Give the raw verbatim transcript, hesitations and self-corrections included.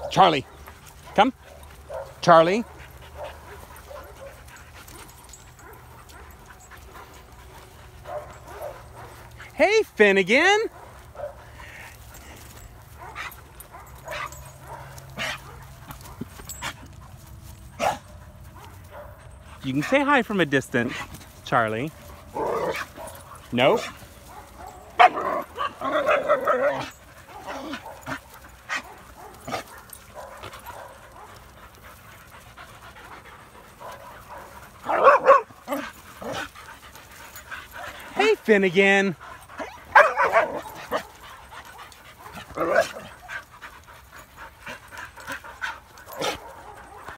Charlie, come. Charlie. Hey, Finnegan. You can say hi from a distance, Charlie. Nope. Hey, Finnegan.